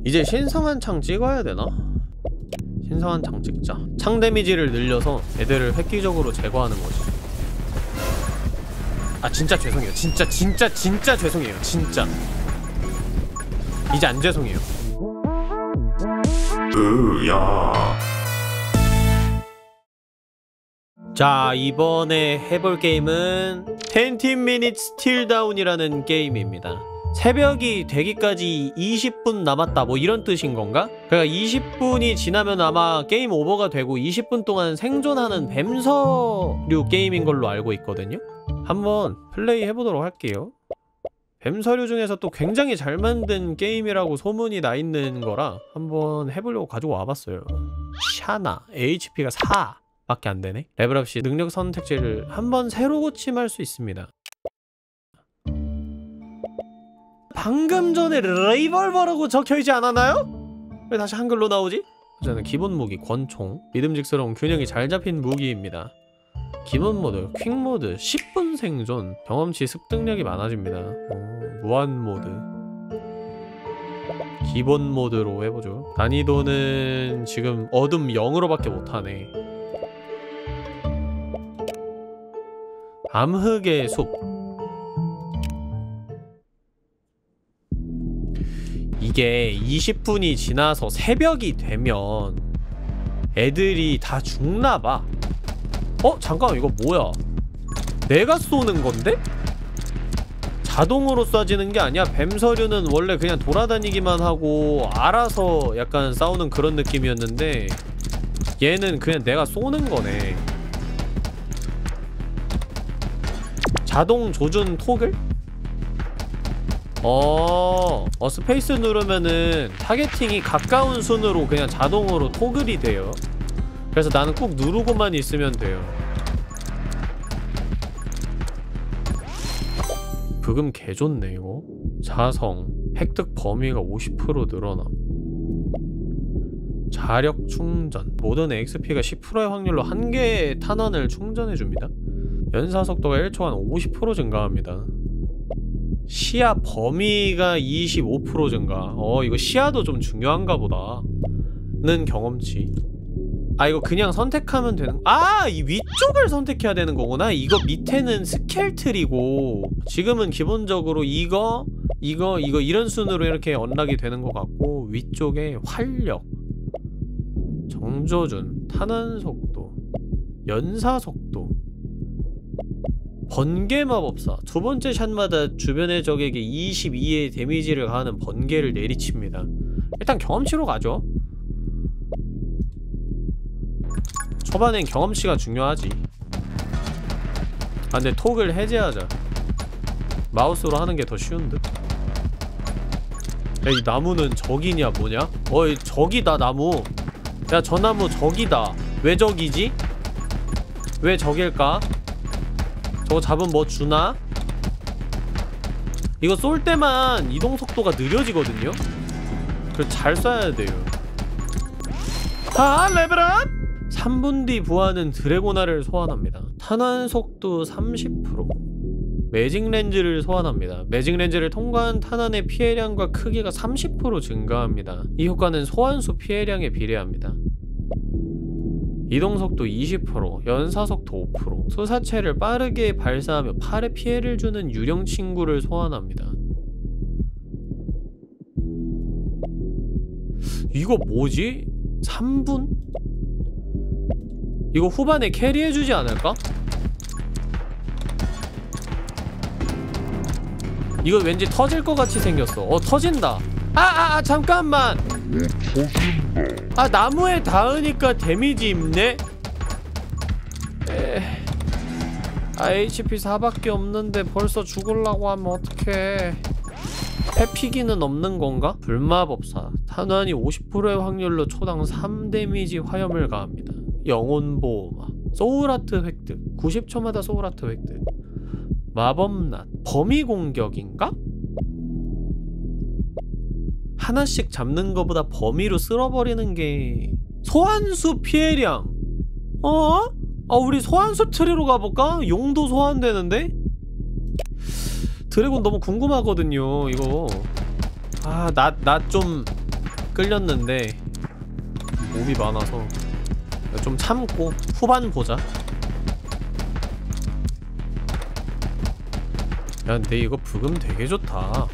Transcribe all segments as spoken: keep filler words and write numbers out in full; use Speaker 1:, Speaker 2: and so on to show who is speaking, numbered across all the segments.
Speaker 1: 이제 신성한 창 찍어야 되나? 신성한 창 찍자. 창 데미지를 늘려서 애들을 획기적으로 제거하는 거지. 아 진짜 죄송해요. 진짜 진짜 진짜 죄송해요. 진짜 이제 안 죄송해요. 으야. 자, 이번에 해볼 게임은 텐틴 미니츠 틸다운이라는 게임입니다. 새벽이 되기까지 이십 분 남았다 뭐 이런 뜻인 건가? 그러니까 이십 분이 지나면 아마 게임 오버가 되고 이십 분 동안 생존하는 뱀서류 게임인 걸로 알고 있거든요? 한번 플레이 해보도록 할게요. 뱀서류 중에서 또 굉장히 잘 만든 게임이라고 소문이 나 있는 거라 한번 해보려고 가지고 와봤어요. 샤나 에이치피가 사 밖에 안 되네. 레벨업 시 능력 선택지를 한번 새로 고침할 수 있습니다. 방금 전에 레이벌버라고 적혀있지 않았나요? 왜 다시 한글로 나오지? 저는 기본 무기 권총, 믿음직스러운 균형이 잘 잡힌 무기입니다. 기본 모드, 퀵 모드, 십 분 생존, 경험치 습득력이 많아집니다. 오, 무한 모드, 기본 모드로 해보죠. 난이도는 지금 어둠 영으로밖에 못하네. 암흑의 숲. 이게 이십 분이 지나서 새벽이 되면 애들이 다 죽나봐. 어? 잠깐만, 이거 뭐야? 내가 쏘는 건데? 자동으로 쏴지는 게 아니야? 뱀서류는 원래 그냥 돌아다니기만 하고 알아서 약간 싸우는 그런 느낌이었는데 얘는 그냥 내가 쏘는 거네. 자동 조준 토글? 어, 어 스페이스 누르면은 타겟팅이 가까운 순으로 그냥 자동으로 토글이 돼요. 그래서 나는 꾹 누르고만 있으면 돼요. 브금 개좋네 이거. 자성 획득 범위가 오십 퍼센트 늘어남. 자력 충전 모든 엑스피가 십 퍼센트의 확률로 한 개의 탄환을 충전해줍니다. 연사 속도가 일 초간 오십 퍼센트 증가합니다. 시야 범위가 이십오 퍼센트 증가. 어 이거 시야도 좀 중요한가 보다. 는 경험치. 아 이거 그냥 선택하면 되는. 아! 이 위쪽을 선택해야 되는 거구나. 이거 밑에는 스켈틀이고 지금은 기본적으로 이거 이거 이거 이런 순으로 이렇게 언락이 되는 것 같고 위쪽에 활력, 정조준, 탄환속도, 연사속도, 번개마법사. 두 번째 샷마다 주변의 적에게 이십이의 데미지를 가하는 번개를 내리칩니다. 일단 경험치로 가죠. 초반엔 경험치가 중요하지. 아 근데 톡을 해제하자. 마우스로 하는 게 더 쉬운 듯. 야 이 나무는 적이냐 뭐냐? 어이 적이다 나무. 야 저 나무 적이다. 왜 적이지? 왜 적일까? 저거 잡으면 뭐 주나? 이거 쏠 때만 이동속도가 느려지거든요? 그래서 잘 쏴야 돼요. 아 레벨업! 삼 분 뒤 부하는 드래고나를 소환합니다. 탄환속도 삼십 퍼센트. 매직 렌즈를 소환합니다. 매직 렌즈를 통과한 탄환의 피해량과 크기가 삼십 퍼센트 증가합니다. 이 효과는 소환수 피해량에 비례합니다. 이동속도 이십 퍼센트, 연사속도 오 퍼센트. 수사체를 빠르게 발사하며 팔에 피해를 주는 유령 친구를 소환합니다. 이거 뭐지? 삼 분? 이거 후반에 캐리해주지 않을까? 이거 왠지 터질 것 같이 생겼어. 어 터진다. 아아아 아, 잠깐만. 아 나무에 닿으니까 데미지 입네? 에... 아 에이치피 사밖에 없는데 벌써 죽으려고 하면 어떡해. 회피기는 없는 건가? 불마법사 탄환이 오십 퍼센트의 확률로 초당 삼 데미지 화염을 가합니다. 영혼보호막 소울아트 획득 구십 초마다 소울아트 획득. 마법낫 범위공격인가? 하나씩 잡는 거보다 범위로 쓸어버리는 게 소환수 피해량. 어? 아 우리 소환수 트리로 가볼까? 용도 소환되는데? 드래곤 너무 궁금하거든요 이거. 아 나 나 좀 끌렸는데 몹이 많아서 좀 참고 후반 보자. 야 근데 이거 부금 되게 좋다.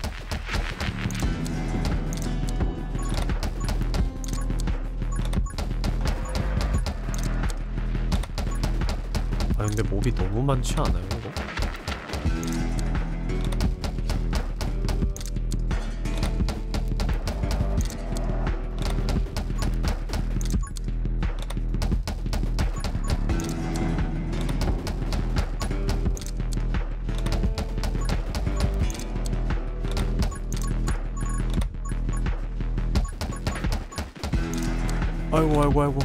Speaker 1: 아 근데 몹이 너무 많지 않아요 이거? 아이고 아이고 아이고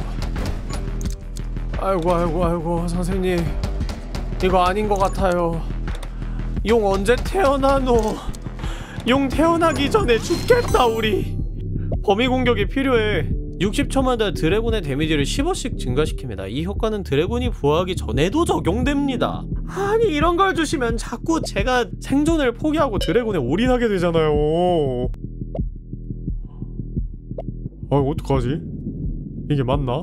Speaker 1: 아이고 아이고 아이고 선생님 이거 아닌 것 같아요. 용 언제 태어나노? 용 태어나기 전에 죽겠다 우리. 범위 공격이 필요해. 육십 초마다 드래곤의 데미지를 십오씩 증가시킵니다. 이 효과는 드래곤이 부화하기 전에도 적용됩니다. 아니 이런 걸 주시면 자꾸 제가 생존을 포기하고 드래곤에 올인하게 되잖아요. 아 어떡하지? 이게 맞나?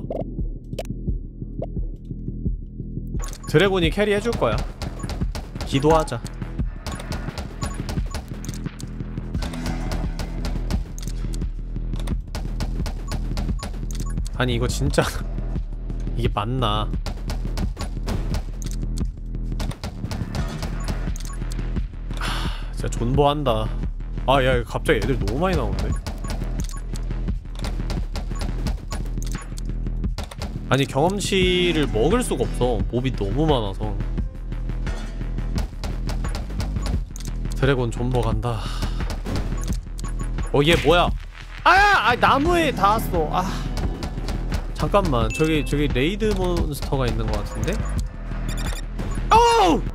Speaker 1: 드래곤이 캐리 해줄 거야. 기도하자. 아니 이거 진짜 이게 맞나? 하, 진짜 존버한다. 아 야 갑자기 애들 너무 많이 나오는데? 아니 경험치를 먹을 수가 없어. 몹이 너무 많아서. 드래곤 존버 간다. 어 얘 뭐야? 아야! 아 나무에 닿았어. 아 잠깐만 저기 저기 레이드 몬스터가 있는 것 같은데? 어우!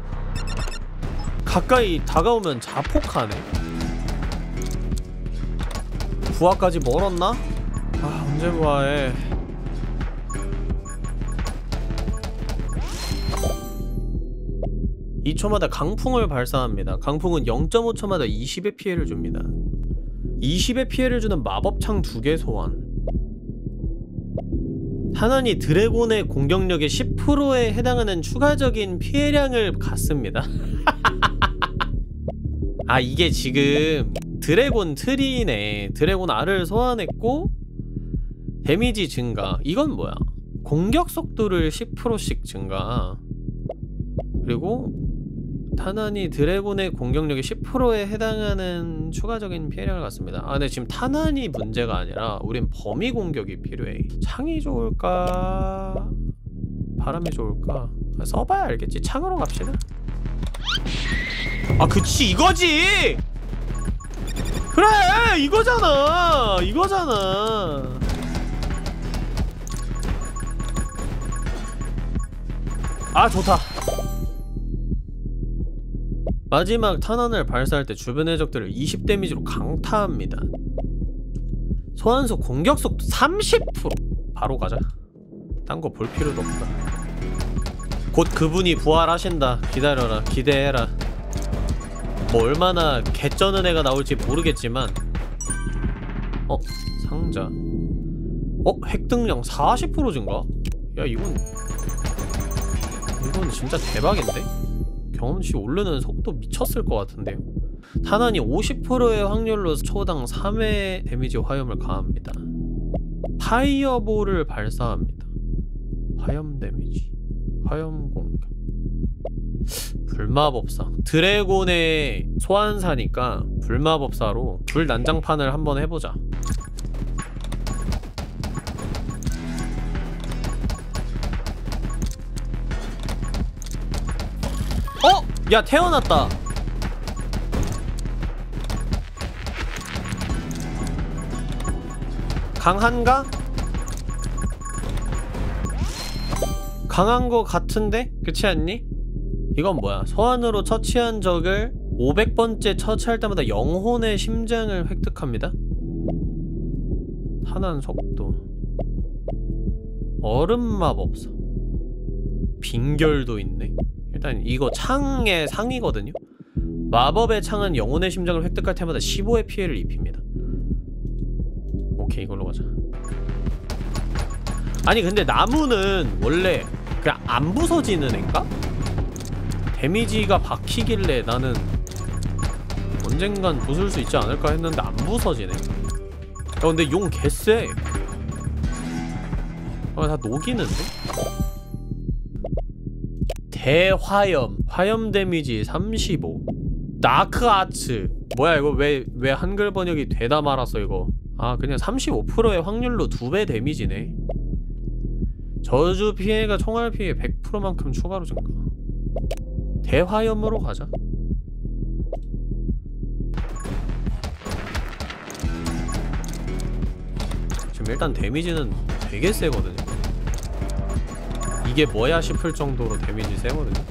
Speaker 1: 가까이 다가오면 자폭하네. 부하까지 멀었나? 아 언제 부하해. 이 초마다 강풍을 발사합니다. 강풍은 영 점 오 초마다 이십의 피해를 줍니다. 이십의 피해를 주는 마법창 두 개 소환. 탄환이 드래곤의 공격력의 십 퍼센트에 해당하는 추가적인 피해량을 갖습니다. 아 이게 지금 드래곤 트리네. 드래곤 알을 소환했고 데미지 증가. 이건 뭐야? 공격 속도를 십 퍼센트씩 증가. 그리고 탄환이 드래곤의 공격력의 십 퍼센트에 해당하는 추가적인 피해량을 갖습니다. 아 근데 지금 탄환이 문제가 아니라 우린 범위 공격이 필요해. 창이 좋을까? 바람이 좋을까? 아, 써봐야 알겠지. 창으로 갑시다. 아 그치 이거지! 그래 이거잖아 이거잖아. 아 좋다. 마지막 탄환을 발사할 때 주변 해적들을 이십 데미지로 강타합니다. 소환수 공격속도 삼십 퍼센트. 바로 가자. 딴 거 볼 필요도 없다. 곧 그분이 부활하신다. 기다려라. 기대해라. 뭐 얼마나 개쩌는 애가 나올지 모르겠지만. 어? 상자. 어? 획득량 사십 퍼센트 증가? 야 이건 이건 진짜 대박인데? 경험치 오르는 속도 미쳤을 것 같은데요? 탄환이 오십 퍼센트의 확률로 초당 삼 회 데미지 화염을 가합니다. 파이어볼을 발사합니다. 화염 데미지 화염 공격. 불마법사. 드래곤의 소환사니까 불마법사로 불난장판을 한번 해보자. 어? 야 태어났다. 강한가? 강한 거 같은데? 그렇지 않니? 이건 뭐야? 소환으로 처치한 적을 오백 번째 처치할 때마다 영혼의 심장을 획득합니다. 탄환 속도. 얼음 마법사. 빙결도 있네. 일단 이거 창의 상이거든요? 마법의 창은 영혼의 심장을 획득할 때마다 십오의 피해를 입힙니다. 오케이, 이걸로 가자. 아니 근데 나무는 원래 그냥 안 부서지는 앤가? 데미지가 박히길래 나는 언젠간 부술 수 있지 않을까 했는데 안 부서지네. 야 근데 용 개쎄. 아, 다 녹이는데? 대화염 화염 데미지 삼십오. 다크아츠 뭐야 이거 왜 왜 한글 번역이 되다 말았어 이거. 아 그냥 삼십오 퍼센트의 확률로 두 배 데미지네. 저주 피해가 총알 피해 백 퍼센트만큼 추가로 증가. 대화염으로 가자. 지금 일단 데미지는 되게 세거든요. 이게 뭐야 싶을 정도로 데미지 세거든요.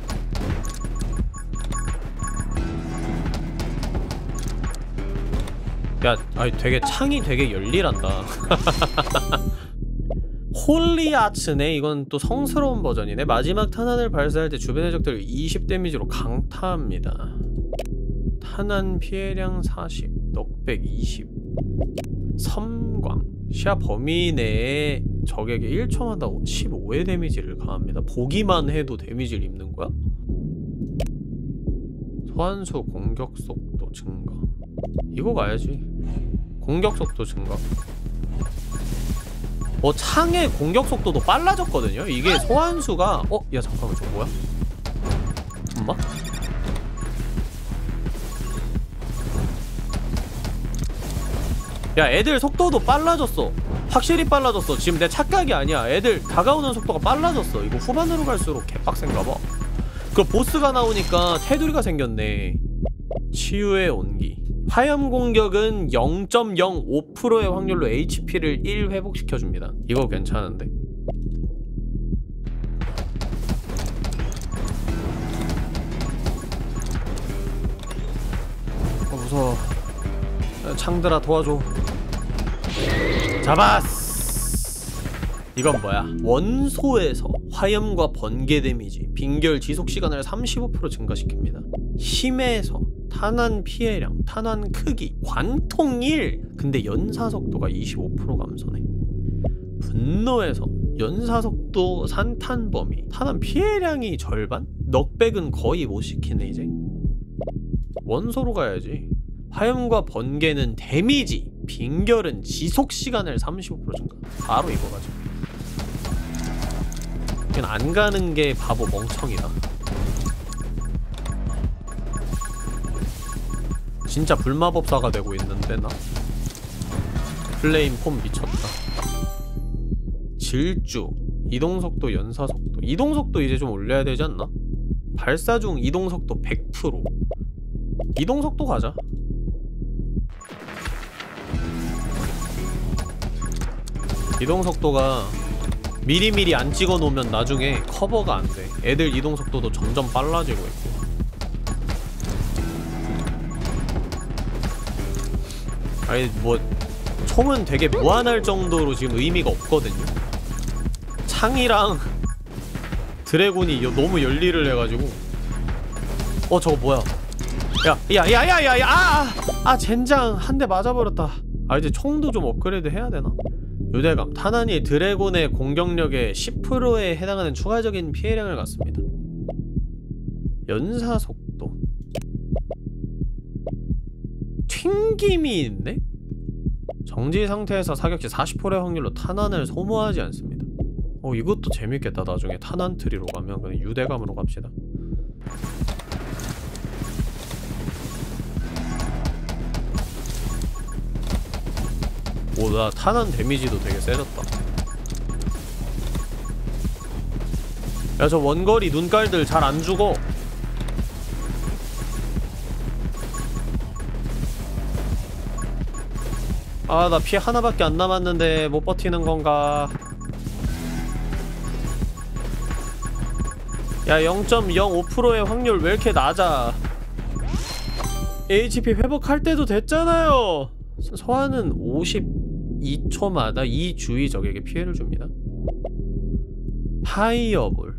Speaker 1: 야, 아니 되게 창이 되게 열일한다. 홀리아츠네. 이건 또 성스러운 버전이네. 마지막 탄환을 발사할 때 주변의 적들을 이십 데미지로 강타합니다. 탄환 피해량 사십, 넉백 이십. 섬광 시야 범위 내에 적에게 일 초마다 십오의 데미지를 가합니다. 보기만 해도 데미지를 입는 거야? 소환수 공격 속도 증가. 이거 가야지. 공격 속도 증가. 어, 창의 공격 속도도 빨라졌거든요? 이게 소환수가 어? 야 잠깐만 저거 뭐야? 엄마? 야 애들 속도도 빨라졌어. 확실히 빨라졌어. 지금 내 착각이 아니야. 애들 다가오는 속도가 빨라졌어. 이거 후반으로 갈수록 개빡센가봐. 그 보스가 나오니까 테두리가 생겼네. 치유의 온기. 화염 공격은 영 점 영오 퍼센트의 확률로 에이치피를 일 회복시켜줍니다. 이거 괜찮은데? 어 무서워. 창들아 도와줘. 잡았어. 이건 뭐야? 원소에서 화염과 번개 데미지, 빙결 지속시간을 삼십오 퍼센트 증가시킵니다. 힘에서 탄환 피해량, 탄환 크기, 관통 일! 근데 연사속도가 이십오 퍼센트 감소네. 분노에서 연사속도, 산탄 범위, 탄환 피해량이 절반? 넉백은 거의 못 시키네 이제. 원소로 가야지. 화염과 번개는 데미지, 빙결은 지속시간을 삼십오 퍼센트 증가. 바로 이거 가죠. 그냥 안 가는 게 바보 멍청이다. 진짜 불마법사가 되고 있는데 나? 플레임 폼 미쳤다. 질주, 이동속도, 연사속도. 이동속도 이제 좀 올려야 되지 않나? 발사 중 이동속도 백 퍼센트. 이동속도 가자. 이동속도가 미리미리 안 찍어놓으면 나중에 커버가 안 돼. 애들 이동속도도 점점 빨라지고 있고. 아니 뭐 총은 되게 무한할 정도로 지금 의미가 없거든요. 창이랑 드래곤이 너무 열일을 해가지고. 어 저거 뭐야? 야야야야야야! 아! 아 젠장 한 대 맞아버렸다. 아 이제 총도 좀 업그레이드 해야 되나? 유대감. 탄환이 드래곤의 공격력의 십 퍼센트에 해당하는 추가적인 피해량을 갖습니다. 연사속도. 튕김이 있네? 정지 상태에서 사격 시 사십 퍼센트의 확률로 탄환을 소모하지 않습니다. 어 이것도 재밌겠다. 나중에 탄환 트리로 가면. 그냥 유대감으로 갑시다. 오, 나 탄환 데미지도 되게 세졌다. 야, 저 원거리 눈깔들 잘 안 죽어. 아, 나 피 하나밖에 안 남았는데 못 버티는 건가? 야, 영 점 영오 퍼센트의 확률 왜 이렇게 낮아? 에이치피 회복할 때도 됐잖아요! 소환은 오십이 초마다 이 주위 적에게 피해를 줍니다. 파이어볼.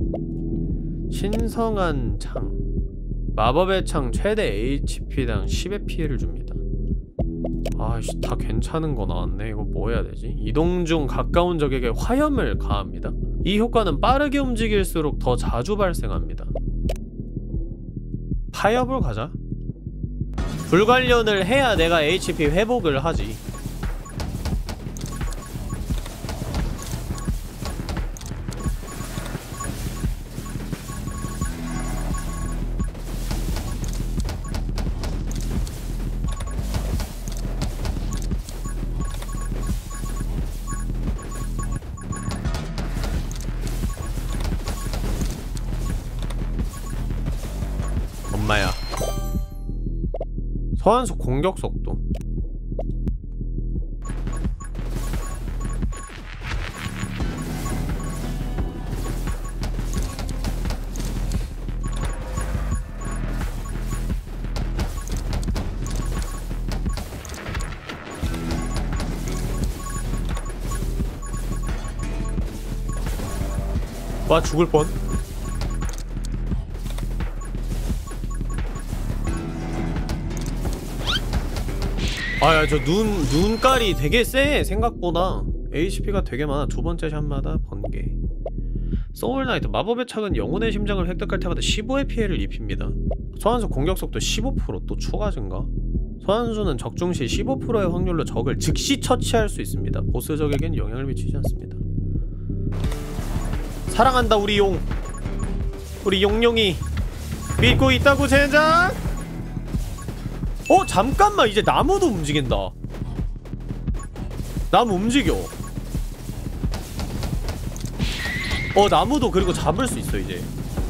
Speaker 1: 신성한 창. 마법의 창 최대 에이치피당 십의 피해를 줍니다. 아이씨, 다 괜찮은 거 나왔네. 이거 뭐 해야 되지? 이동 중 가까운 적에게 화염을 가합니다. 이 효과는 빠르게 움직일수록 더 자주 발생합니다. 파이어볼 가자. 불관련을 해야 내가 에이치피 회복을 하지. 엄마야. 소환수 공격 속도. 와, 죽을 뻔. 아야, 저 눈, 눈깔이 되게 세. 생각보다 에이치피가 되게 많아. 두 번째 샷마다 번개. 소울나이트. 마법의 착은 영혼의 심장을 획득할 때마다 십오의 피해를 입힙니다. 소환수 공격속도 십오 퍼센트 또 추가 증가. 소환수는 적중 시 십오 퍼센트의 확률로 적을 즉시 처치할 수 있습니다. 보스 적에겐 영향을 미치지 않습니다. 사랑한다 우리 용. 우리 용용이 믿고 있다고 젠장. 어? 잠깐만, 이제 나무도 움직인다. 나무 움직여. 어, 나무도 그리고 잡을 수 있어 이제.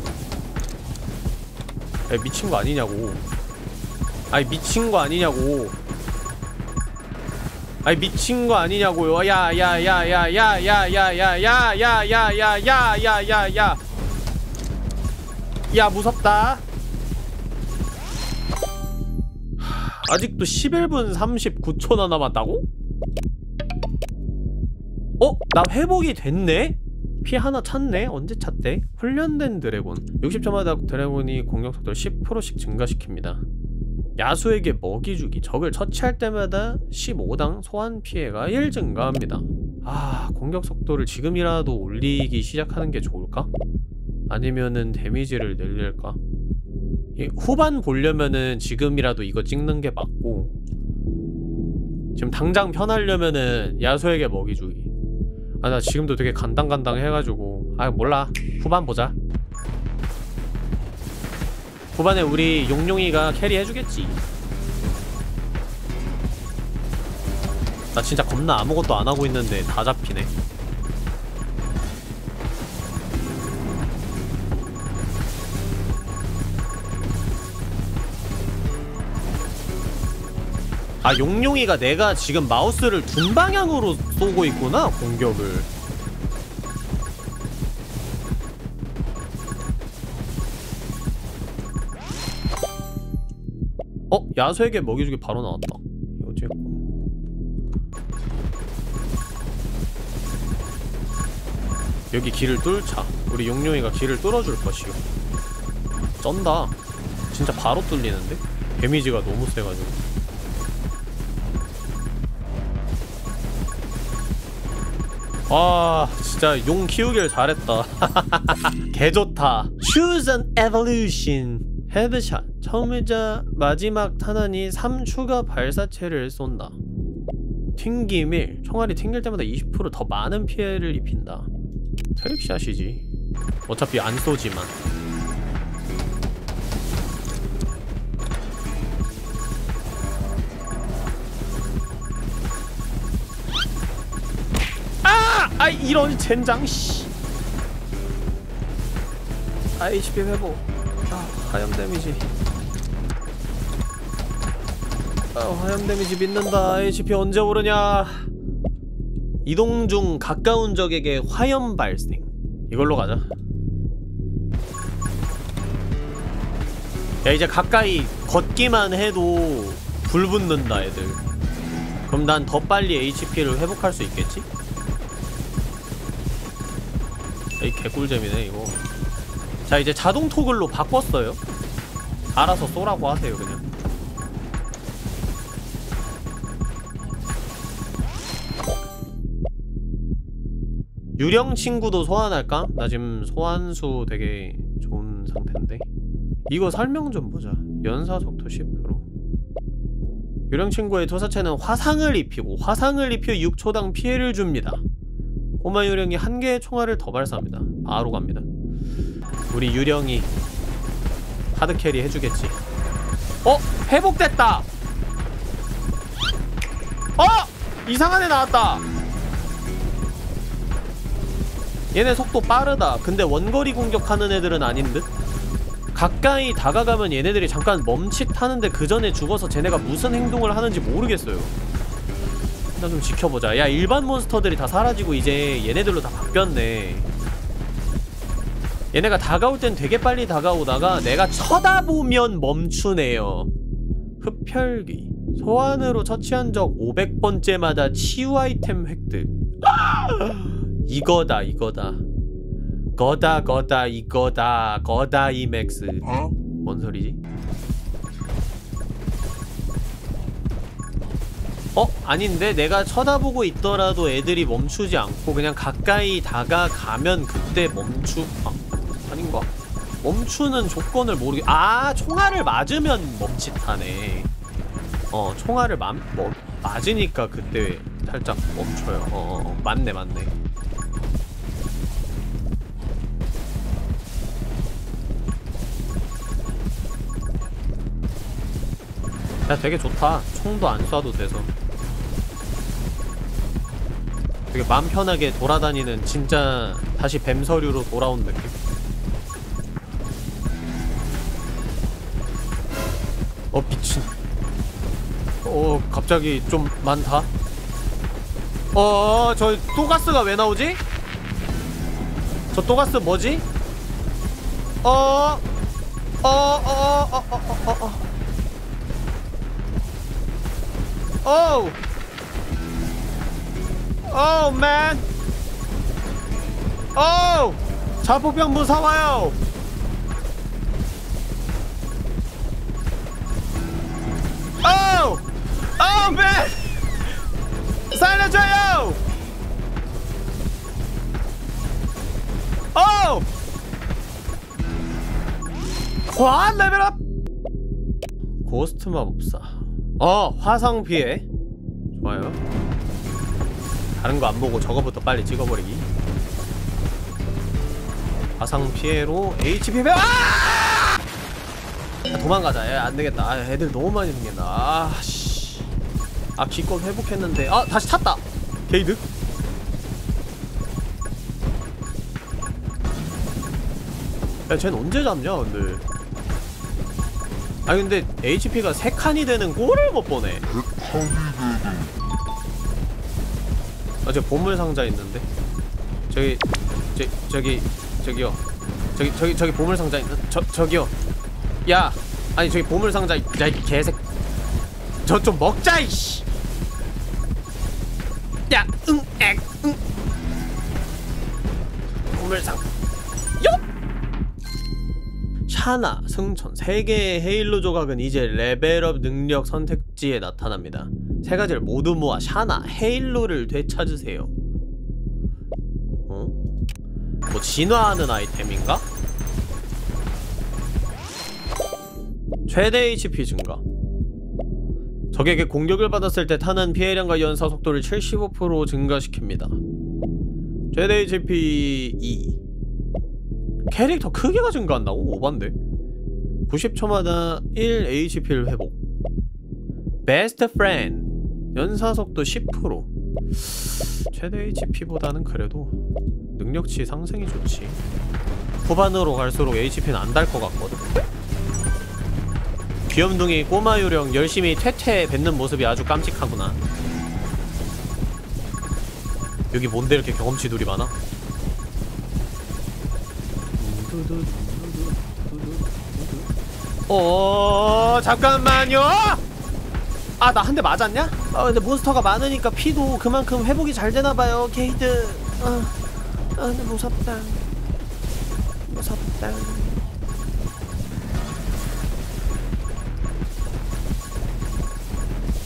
Speaker 1: 야, 미친거 아니냐고. 아이, 미친거 아니냐고. 아이, 미친거 아니냐고요. 야야야야야야야야야야야야야야야야야야. 야, 무섭다. 아직도 십일 분 삼십구 초나 남았다고? 어? 나 회복이 됐네? 피 하나 찼네? 언제 찼대? 훈련된 드래곤. 육십 초마다 드래곤이 공격 속도를 십 퍼센트씩 증가시킵니다. 야수에게 먹이 주기. 적을 처치할 때마다 십오 당 소환 피해가 일 증가합니다. 아, 공격 속도를 지금이라도 올리기 시작하는 게 좋을까? 아니면은 데미지를 늘릴까? 후반 보려면은 지금이라도 이거 찍는 게 맞고, 지금 당장 편하려면은 야수에게 먹이 주기. 아, 나 지금도 되게 간당간당 해가지고. 아, 몰라. 후반 보자. 후반에 우리 용용이가 캐리 해주겠지. 나 진짜 겁나 아무것도 안 하고 있는데 다 잡히네. 아, 용용이가 내가 지금 마우스를 둔 방향으로 쏘고 있구나, 공격을. 어? 야수에게 먹이주기 바로 나왔다. 이거 찍고. 여기 길을 뚫자. 우리 용용이가 길을 뚫어줄 것이오. 쩐다. 진짜 바로 뚫리는데? 데미지가 너무 세가지고. 아, 진짜 용 키우길 잘했다. 개좋다. Choose an evolution. 헤드샷. 처음이자 마지막 탄환이 삼 추가 발사체를 쏜다. 튕김 일. 총알이 튕길 때마다 이십 퍼센트 더 많은 피해를 입힌다. 트릭샷이지. 어차피 안 쏘지만. 아! 이런 젠장 씨. 아, 에이치피 회복. 아, 화염 데미지. 아, 화염 데미지 믿는다. 에이치피 언제 오르냐. 이동 중 가까운 적에게 화염 발생. 이걸로 가자. 야, 이제 가까이 걷기만 해도 불 붙는다 애들. 그럼 난 더 빨리 에이치피를 회복할 수 있겠지? 에이, 개꿀잼이네 이거. 자, 이제 자동 토글로 바꿨어요. 알아서 쏘라고 하세요 그냥. 유령 친구도 소환할까? 나 지금 소환수 되게 좋은 상태인데. 이거 설명 좀 보자. 연사 속도 십 퍼센트. 유령 친구의 투사체는 화상을 입히고 화상을 입혀 육 초당 피해를 줍니다. 꼬마 유령이 한 개의 총알을 더 발사합니다. 바로 갑니다. 우리 유령이 하드캐리 해주겠지. 어? 회복됐다! 어! 이상한 애 나왔다! 얘네 속도 빠르다. 근데 원거리 공격하는 애들은 아닌 듯? 가까이 다가가면 얘네들이 잠깐 멈칫하는데 그 전에 죽어서 쟤네가 무슨 행동을 하는지 모르겠어요. 일단 좀 지켜보자. 야, 일반 몬스터들이 다 사라지고 이제 얘네들로 다 바뀌었네. 얘네가 다가올 땐 되게 빨리 다가오다가 내가 쳐다보면 멈추네요. 흡혈귀. 소환으로 처치한 적 오백 번째마다 치유 아이템 획득. 이거다 이거다. 거다 거다 이거다. 거다 이맥스. 어? 뭔 소리지? 어? 아닌데? 내가 쳐다보고 있더라도 애들이 멈추지 않고 그냥 가까이 다가가면 그때 멈추... 아, 아닌가? 멈추는 조건을 모르겠... 아! 총알을 맞으면 멈칫하네. 어, 총알을 마, 뭐, 맞으니까 그때 살짝 멈춰요. 어, 어, 맞네 맞네. 야, 되게 좋다. 총도 안 쏴도 돼서 되게 맘 편하게 돌아다니는, 진짜 다시 뱀서류로 돌아온 느낌. 어, 미친. 어, 갑자기 좀 많다. 어, 저 또가스가 왜 나오지? 저 또가스 뭐지? 어, 어, 어, 어, 어, 어, 어, 어. Oh! Oh, man! Oh! 자폭병 무서워요! Oh! Oh, man! 살려줘요! Oh! 와, 레벨업! 고스트 마법사. 어, 화상 피해. 좋아요. 다른 거 안 보고 저거부터 빨리 찍어버리기. 화상 피해로 에이치피 배. 아! 아, 도망가자. 야, 안 되겠다. 아, 애들 너무 많이 생긴다. 아, 씨. 아, 기껏 회복했는데. 아, 다시 탔다. 게이드. 야, 쟤는 언제 잡냐, 근데. 아니 근데 에이치피가 세 칸이 되는 꼴을 못 보네. 아, 저 보물상자 있는데. 저기 저, 저기 저기요. 저기 저기 저기 보물상자 있는. 저 저기요. 야, 아니 저기 보물상자. 야, 이 개색. 저 좀 먹자 이씨. 야, 응, 액, 응. 보물상. 요. 샤나, 승천, 세 개의 헤일로 조각은 이제 레벨업 능력 선택지에 나타납니다. 세 가지를 모두 모아 샤나, 헤일로를 되찾으세요. 어? 뭐 진화하는 아이템인가? 최대 에이치피 증가. 적에게 공격을 받았을 때 타는 피해량과 연사 속도를 칠십오 퍼센트 증가시킵니다. 최대 에이치피 이. 캐릭터 크기가 증가한다고? 오반데? 구십 초마다 일 에이치피를 회복. 베스트 프렌드 연사속도 십 퍼센트. 최대 에이치피보다는 그래도 능력치 상승이 좋지. 후반으로 갈수록 에이치피는 안 달 것 같거든? 귀염둥이 꼬마 요령 열심히 퇴퇴 뱉는 모습이 아주 깜찍하구나. 여기 뭔데 이렇게 경험치들이 많아? 어, 잠깐만요. 아, 나 한 대 맞았냐? 아, 근데 몬스터가 많으니까 피도 그만큼 회복이 잘 되나봐요. 게이드. 아, 아, 근데 무섭다. 무섭다.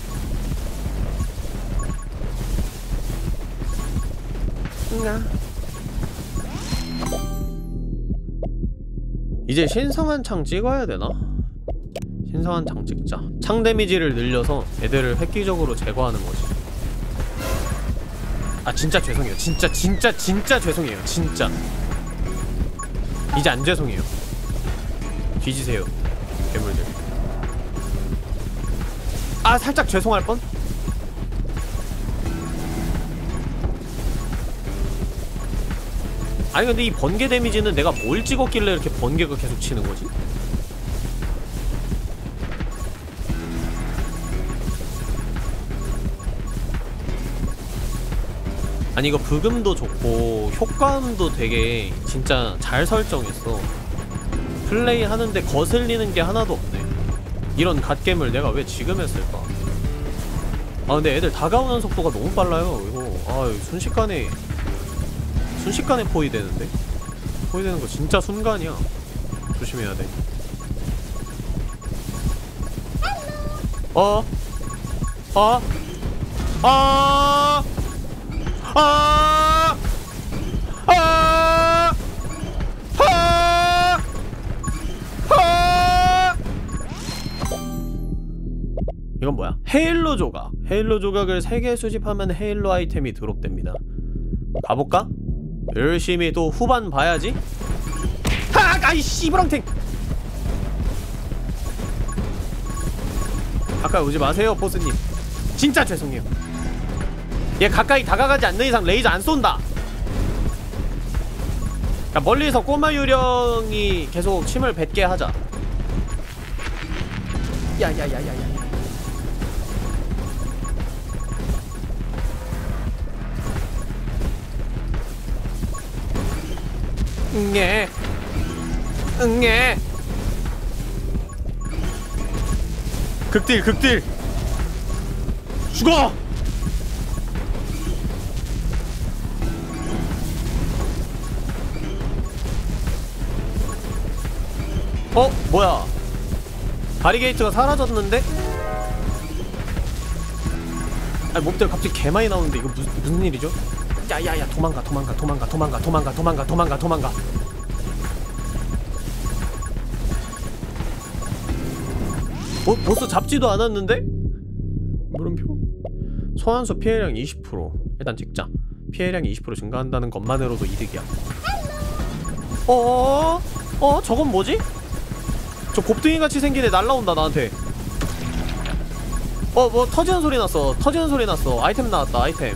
Speaker 1: 응아. 이제 신성한 창 찍어야 되나? 신성한 창 찍자. 창 데미지를 늘려서 애들을 획기적으로 제거하는 거지. 아 진짜 죄송해요. 진짜 진짜 진짜 죄송해요. 진짜 이제 안 죄송해요. 뒤지세요 괴물들. 아 살짝 죄송할 뻔? 아니 근데 이 번개 데미지는 내가 뭘 찍었길래 이렇게 번개가 계속 치는 거지? 아니 이거 브금도 좋고 효과음도 되게 진짜 잘 설정했어. 플레이 하는데 거슬리는 게 하나도 없네. 이런 갓겜을 내가 왜 지금 했을까? 아 근데 애들 다가오는 속도가 너무 빨라요 이거. 아 순식간에 순식간에 포위되는데? 포위되는 거 진짜 순간이야. 조심해야 돼. 어? 어? 아! 아! 아! 아! 아! 이건 뭐야? 헤일로 조각. 헤일로 조각을 세 개 수집하면 헤일로 아이템이 드롭됩니다. 가볼까? 열심히 또 후반 봐야지. 하! 아이 씨부렁탱! 가까이 오지 마세요 보스님. 진짜 죄송해요. 얘 가까이 다가가지 않는 이상 레이저 안 쏜다. 야, 멀리서 꼬마 유령이 계속 침을 뱉게 하자. 야야야야야. 응애 응애 극딜 극딜 죽어! 어? 뭐야? 바리게이트가 사라졌는데? 아니 몹들 갑자기 개 많이 나오는데 이거 무슨, 무슨 일이죠? 야야야 도망가 도망가 도망가 도망가 도망가 도망가 도망가 도망가. 보, 보스 잡지도 않았는데? 물음표? 소환수 피해량 이십 퍼센트. 일단 찍자. 피해량이 이십 퍼센트 증가한다는 것만으로도 이득이야. 어어어? 어? 저건 뭐지? 저 곱등이같이 생긴 애 날라온다 나한테. 어 뭐 터지는 소리 났어. 터지는 소리 났어. 아이템 나왔다 아이템.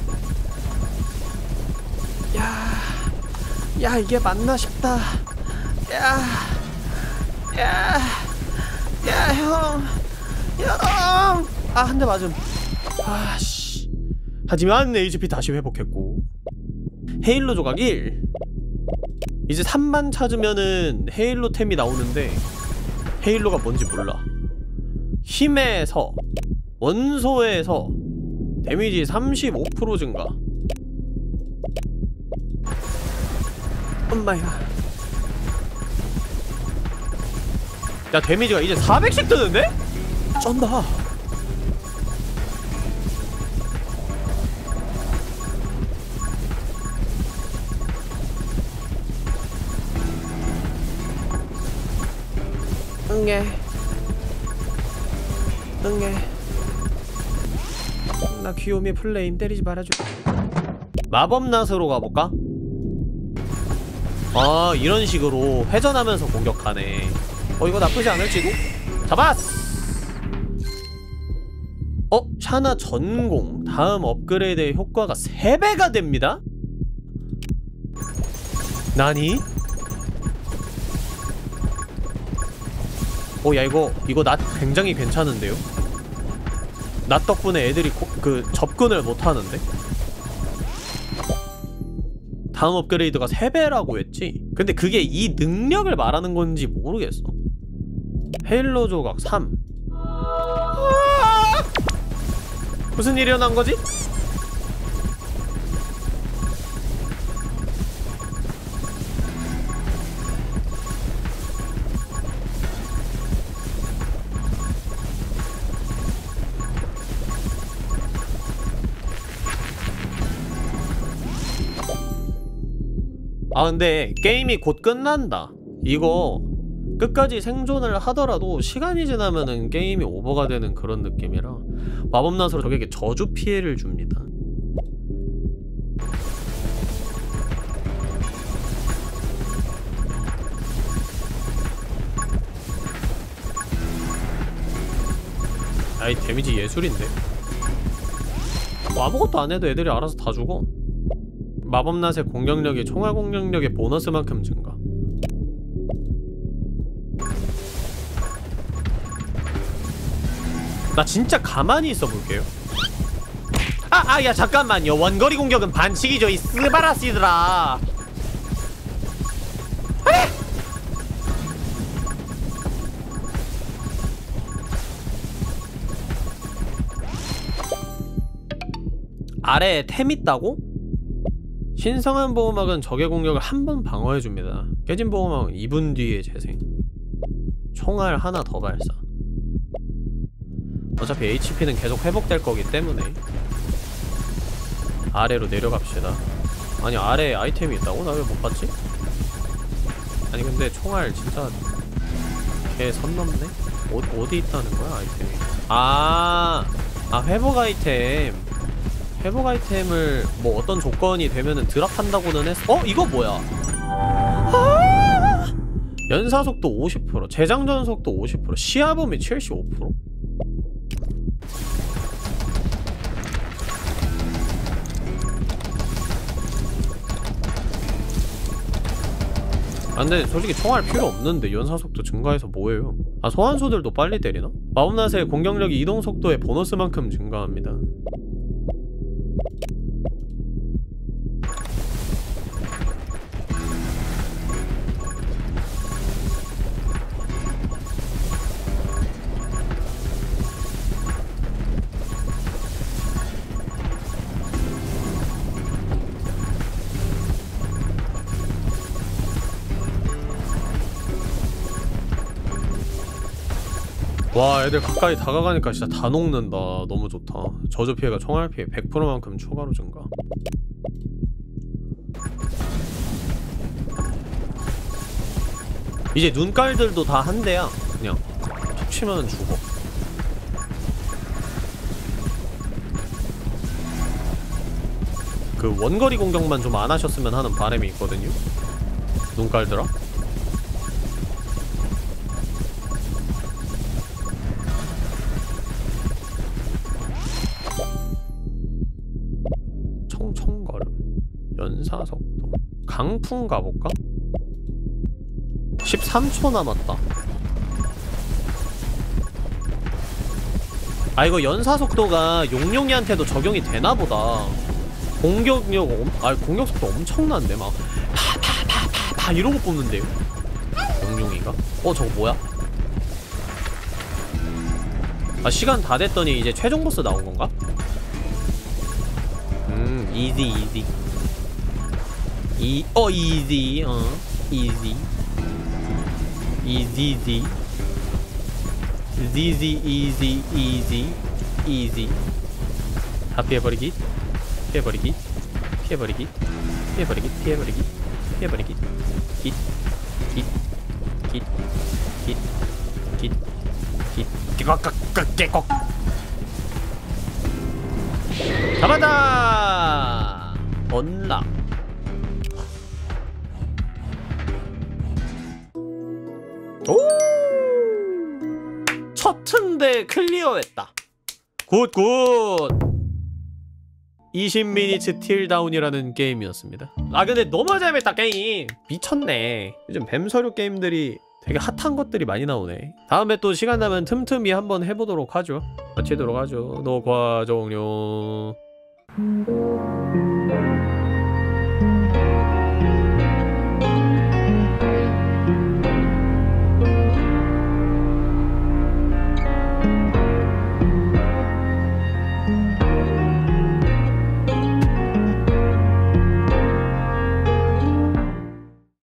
Speaker 1: 야, 야 이게 맞나 싶다. 야, 야, 야 형, 형. 아 한 대 맞음. 아씨. 하지만 에이치피 다시 회복했고. 헤일로 조각 일. 이제 삼만 찾으면은 헤일로 템이 나오는데 헤일로가 뭔지 몰라. 힘의 서, 원소의 서, 데미지 삼십오 퍼센트 증가. 엄마야. 야 데미지가 이제 사백씩 뜨는데? 쩐다. 응애 응애. 나 귀요미 플레임 때리지 말아줘. 마법낫으로 가볼까? 아 이런식으로 회전하면서 공격하네. 어 이거 나쁘지 않을지도? 잡았어! 어? 샤나 전공 다음 업그레이드의 효과가 세 배가 됩니다? 나니? 어 야 이거 이거 낫 굉장히 괜찮은데요? 낫 덕분에 애들이 고, 그 접근을 못하는데? 다음 업그레이드가 세 배라고 했지? 근데 그게 이 능력을 말하는 건지 모르겠어. 헤일로 조각 삼. 무슨 일이 일어난 거지? 아 근데 게임이 곧 끝난다. 이거 끝까지 생존을 하더라도 시간이 지나면은 게임이 오버가 되는 그런 느낌이라 마법낫으로 적에게 저주 피해를 줍니다. 아이 데미지 예술인데? 뭐 아무것도 안해도 애들이 알아서 다 죽어. 마법낫의 공격력이 총알 공격력의 보너스만큼 증가. 나 진짜 가만히 있어 볼게요. 아! 아! 야 잠깐만요. 원거리 공격은 반칙이죠 이 스바라시들아. 아래에 템 있다고? 신성한 보호막은 적의 공격을 한 번 방어해줍니다. 깨진 보호막은 이 분 뒤에 재생. 총알 하나 더 발사. 어차피 에이치피는 계속 회복될 거기 때문에 아래로 내려갑시다. 아니 아래에 아이템이 있다고? 나 왜 못 봤지? 아니 근데 총알 진짜 개 선 넘네? 어, 어디 있다는 거야 아이템이? 아, 아 회복 아이템. 회복 아이템을 뭐 어떤 조건이 되면은 드랍한다고는 했어. 어? 이거 뭐야? 아! 연사속도 오십 퍼센트, 재장전 속도 오십 퍼센트, 시야범위 칠십오 퍼센트? 아 근데 솔직히 총알 필요 없는데 연사속도 증가해서 뭐예요? 아 소환수들도 빨리 때리나? 마법낫의 공격력이 이동속도의 보너스만큼 증가합니다. 와 애들 가까이 다가가니까 진짜 다 녹는다. 너무 좋다. 저주 피해가 총알 피해 백 퍼센트만큼 추가로 증가. 이제 눈깔들도 다 한 대야. 그냥 툭 치면 죽어. 그 원거리 공격만 좀 안 하셨으면 하는 바람이 있거든요. 눈깔들아. 청청걸음, 연사속도, 강풍 가볼까? 십삼 초 남았다. 아 이거 연사속도가 용용이한테도 적용이 되나보다. 공격력 엄.. 아 공격속도 엄청난데 막 파파파파파 이러고 뽑는데요? 용용이가? 어 저거 뭐야? 아 시간 다 됐더니 이제 최종 보스 나온 건가? 음 이지 이지 이.. 어 이지 어 이지 이지지 지지 이지 이지 이지 다 피해버리기 피해버리기 피해버리기 피해버리기 피해버리기 피해버리기 깃깃깃깃깃깃 깨꺽깨꺽 잡았다! 언락 오! 첫 튼데 클리어했다. 굿굿! 이십 미니츠 틸다운이라는 게임이었습니다. 아 근데 너무 재밌다 게임. 미쳤네. 요즘 뱀서류 게임들이 되게 핫한 것들이 많이 나오네. 다음에 또 시간 나면 틈틈이 한번 해보도록 하죠. 마치도록 하죠. 녹화 종료.